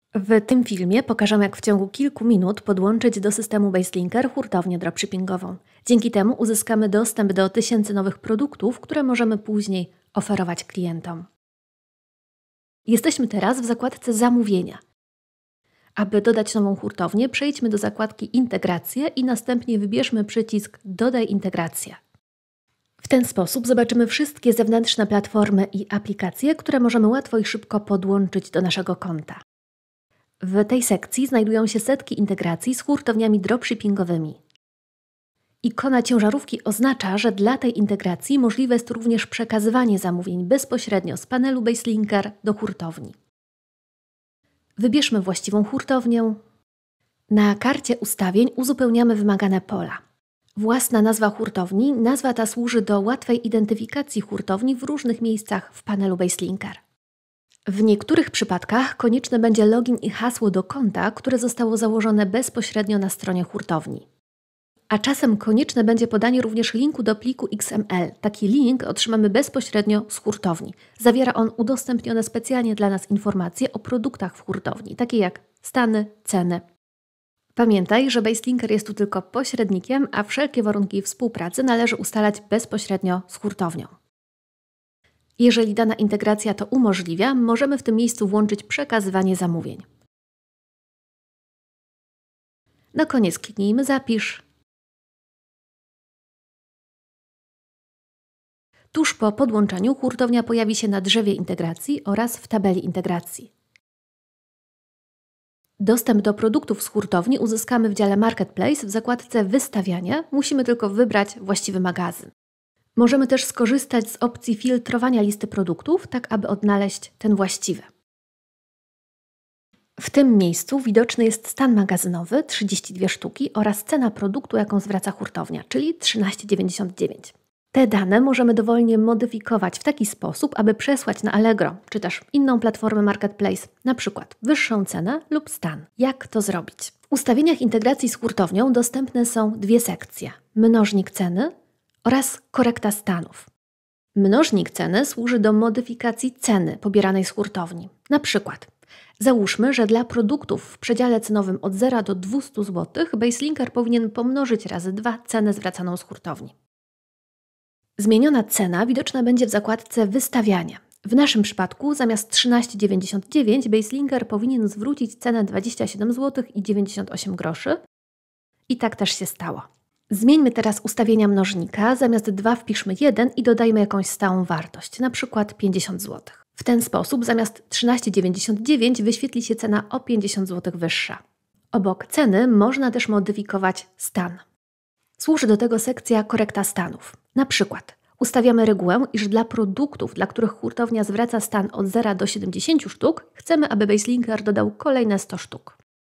W tym filmie pokażemy, jak w ciągu kilku minut podłączyć do systemu BaseLinker hurtownię dropshippingową. Dzięki temu uzyskamy dostęp do tysięcy nowych produktów, które możemy później oferować klientom. Jesteśmy teraz w zakładce Zamówienia. Aby dodać nową hurtownię, przejdźmy do zakładki Integracje i następnie wybierzmy przycisk Dodaj integrację. W ten sposób zobaczymy wszystkie zewnętrzne platformy i aplikacje, które możemy łatwo i szybko podłączyć do naszego konta. W tej sekcji znajdują się setki integracji z hurtowniami dropshippingowymi. Ikona ciężarówki oznacza, że dla tej integracji możliwe jest również przekazywanie zamówień bezpośrednio z panelu BaseLinker do hurtowni. Wybierzmy właściwą hurtownię. Na karcie ustawień uzupełniamy wymagane pola. Własna nazwa hurtowni. Nazwa ta służy do łatwej identyfikacji hurtowni w różnych miejscach w panelu BaseLinker. W niektórych przypadkach konieczne będzie login i hasło do konta, które zostało założone bezpośrednio na stronie hurtowni. A czasem konieczne będzie podanie również linku do pliku XML. Taki link otrzymamy bezpośrednio z hurtowni. Zawiera on udostępnione specjalnie dla nas informacje o produktach w hurtowni, takie jak stany, ceny. Pamiętaj, że BaseLinker jest tu tylko pośrednikiem, a wszelkie warunki współpracy należy ustalać bezpośrednio z hurtownią. Jeżeli dana integracja to umożliwia, możemy w tym miejscu włączyć przekazywanie zamówień. Na koniec kliknijmy Zapisz. Tuż po podłączeniu hurtownia pojawi się na drzewie integracji oraz w tabeli integracji. Dostęp do produktów z hurtowni uzyskamy w dziale Marketplace w zakładce Wystawianie. Musimy tylko wybrać właściwy magazyn. Możemy też skorzystać z opcji filtrowania listy produktów, tak aby odnaleźć ten właściwy. W tym miejscu widoczny jest stan magazynowy 32 sztuki oraz cena produktu, jaką zwraca hurtownia, czyli 13,99. Te dane możemy dowolnie modyfikować w taki sposób, aby przesłać na Allegro, czy też inną platformę Marketplace, na przykład wyższą cenę lub stan. Jak to zrobić? W ustawieniach integracji z hurtownią dostępne są dwie sekcje: mnożnik ceny oraz korekta stanów. Mnożnik ceny służy do modyfikacji ceny pobieranej z hurtowni. Na przykład załóżmy, że dla produktów w przedziale cenowym od 0 do 200 zł BaseLinker powinien pomnożyć razy 2 cenę zwracaną z hurtowni. Zmieniona cena widoczna będzie w zakładce Wystawianie. W naszym przypadku zamiast 13,99 BaseLinker powinien zwrócić cenę 27,98 zł i tak też się stało. Zmieńmy teraz ustawienia mnożnika. Zamiast 2 wpiszmy 1 i dodajmy jakąś stałą wartość, na przykład 50 zł. W ten sposób zamiast 13,99 wyświetli się cena o 50 zł wyższa. Obok ceny można też modyfikować stan. Służy do tego sekcja korekta stanów. Na przykład ustawiamy regułę, iż dla produktów, dla których hurtownia zwraca stan od 0 do 70 sztuk, chcemy, aby BaseLinker dodał kolejne 100 sztuk.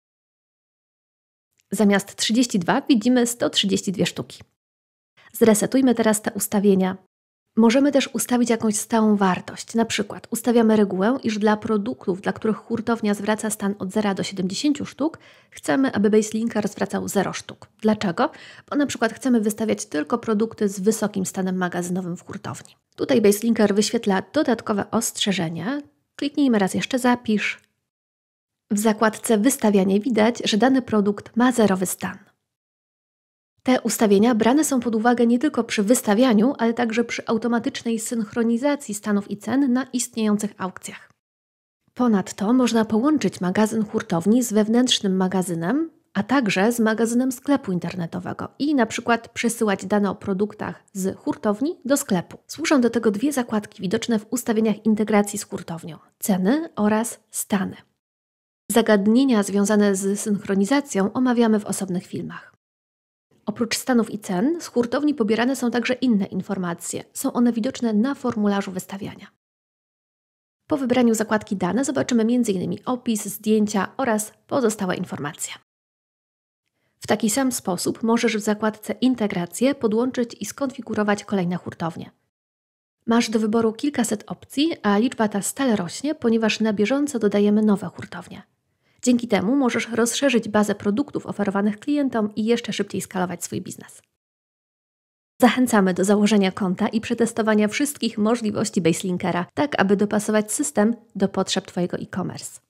Zamiast 32 widzimy 132 sztuki. Zresetujmy teraz te ustawienia. Możemy też ustawić jakąś stałą wartość. Na przykład ustawiamy regułę, iż dla produktów, dla których hurtownia zwraca stan od 0 do 70 sztuk, chcemy, aby BaseLinker zwracał 0 sztuk. Dlaczego? Bo na przykład chcemy wystawiać tylko produkty z wysokim stanem magazynowym w hurtowni. Tutaj BaseLinker wyświetla dodatkowe ostrzeżenia. Kliknijmy raz jeszcze Zapisz. W zakładce Wystawianie widać, że dany produkt ma zerowy stan. Te ustawienia brane są pod uwagę nie tylko przy wystawianiu, ale także przy automatycznej synchronizacji stanów i cen na istniejących aukcjach. Ponadto można połączyć magazyn hurtowni z wewnętrznym magazynem, a także z magazynem sklepu internetowego i na przykład przesyłać dane o produktach z hurtowni do sklepu. Służą do tego dwie zakładki widoczne w ustawieniach integracji z hurtownią: ceny oraz stany. Zagadnienia związane z synchronizacją omawiamy w osobnych filmach. Oprócz stanów i cen, z hurtowni pobierane są także inne informacje. Są one widoczne na formularzu wystawiania. Po wybraniu zakładki Dane zobaczymy m.in. opis, zdjęcia oraz pozostałe informacje. W taki sam sposób możesz w zakładce Integracje podłączyć i skonfigurować kolejne hurtownie. Masz do wyboru kilkaset opcji, a liczba ta stale rośnie, ponieważ na bieżąco dodajemy nowe hurtownie. Dzięki temu możesz rozszerzyć bazę produktów oferowanych klientom i jeszcze szybciej skalować swój biznes. Zachęcamy do założenia konta i przetestowania wszystkich możliwości BaseLinkera, tak aby dopasować system do potrzeb Twojego e-commerce.